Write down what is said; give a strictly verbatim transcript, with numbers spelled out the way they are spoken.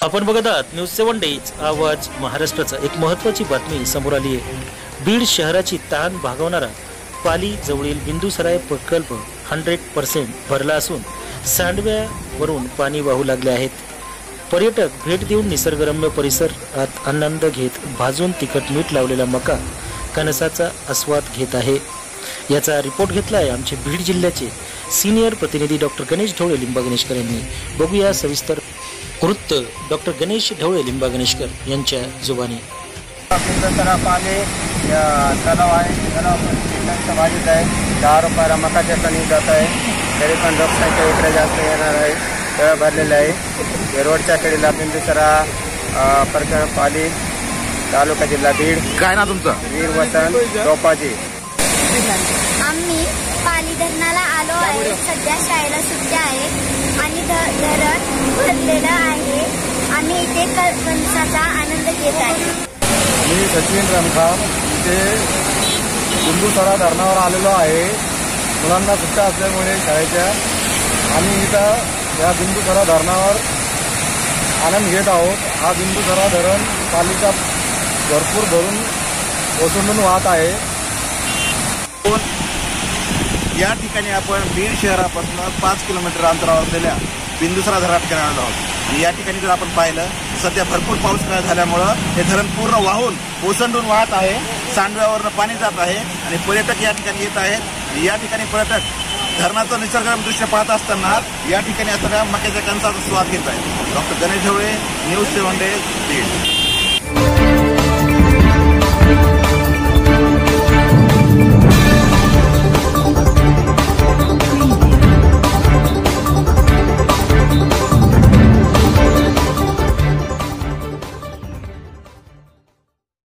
आपण बघत आहात न्यूज सेवन डेज आवाज महाराष्ट्राचा। एक महत्त्वाची बातमी समोर आली आहे। बीड शहराची ताण भागवणारा पाली जवळील बिंदुसराय प्रकल्प हंड्रेड पर्सेंट भरला असून सांडव्यावरून पाणी वाहू लागले आहेत। पर्यटक भेट देऊन निसर्गरम्य परिसरात आनंद घेत भाजून तिखट मीठ लावलेला मका कणसाचा आस्वाद घेत आहे। याचा रिपोर्ट घेतलाय आमचे बीड जिल्ह्याचे सीनियर प्रतिनिधी डॉक्टर गणेश ढवळे लिंबा गणेशकर यांनी। बघूया सविस्तर वृत्त डॉक्टर गणेश ढवळे लिंबा गणेशकर यांच्या जुबानी। बिंदुसरा पाली तलाव आहे, तलाव भाजीत आहे, दहा रुपयाला मकाच्या कणी जात आहे, तरी पण लोकसंख्या इकडे जास्त येणार आहे, तळ भरलेले आहे। रोडच्या कडेला बिंदुसरा प्रकल्प पाली तालुका जिल्हा बीड। काय ना तुमचं? वीर वतन टोपाजी। आम्ही पाली धरणाला आलो आहे। सध्या शाळेला सुट्ट्या आहे आणि धरण भरलेलं आहे। आम्ही इथे कणसाचा आनंद घेत आहे। मी सचिन रमखाम इथे बिंदुसरा धरणावर आलेलो आहे। मुलांना सुट्ट्या असल्यामुळे शाळेच्या आम्ही इथं या बिंदुसरा धरणावर आनंद घेत आहोत। हा बिंदुसरा धरण पालिका भरपूर भरून ओसंडून वाहत आहे। या ठिकाणी आपण बीड शहरापासून पाच किलोमीटर अंतरावर असलेल्या बिंदुसरा धरणा ठिकाणी आलो आहोत आणि या ठिकाणी जर आपण पाहिलं सध्या भरपूर पाऊस झाल्यामुळं हे धरण पूर्ण वाहून ओसंडून वाहत आहे। सांडव्यावरनं पाणी जात आहे आणि पर्यटक या ठिकाणी येत आहेत। या ठिकाणी पर्यटक धरणाचं निसर्गरम्य दृश्य पाहत असताना या ठिकाणी असणाऱ्या मक्याच्या कणसाचा स्वाद घेत आहेत। Doctor Ganesh Dhawale, news seven days, Beed.